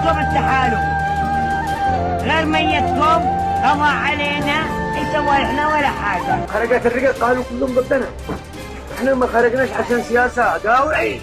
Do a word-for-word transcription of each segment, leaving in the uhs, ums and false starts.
نطلب التحالف، غير ميتكم قضى علينا يسوى احنا ولا حاجه. خرجت الرجال قالوا كلهم ضدنا، احنا ما خرجناش عشان سياسه داوعي.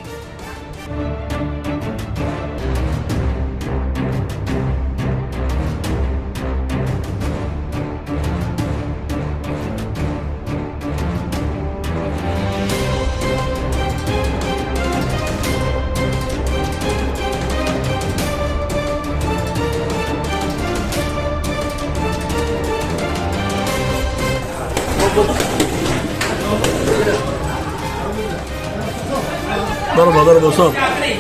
ضربة ضربة صوب.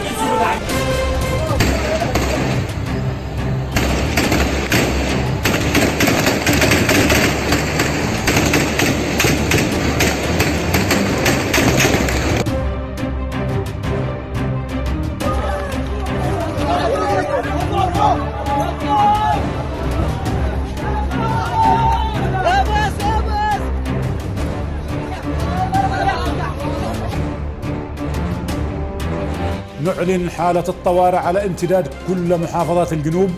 نعلن حالة الطوارئ على امتداد كل محافظات الجنوب.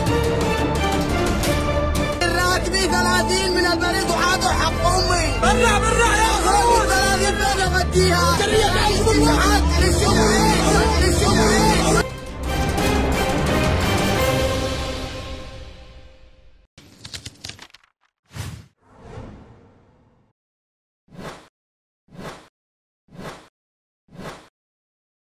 الراتبي ثلاثين من البريد وحاضر حق امي.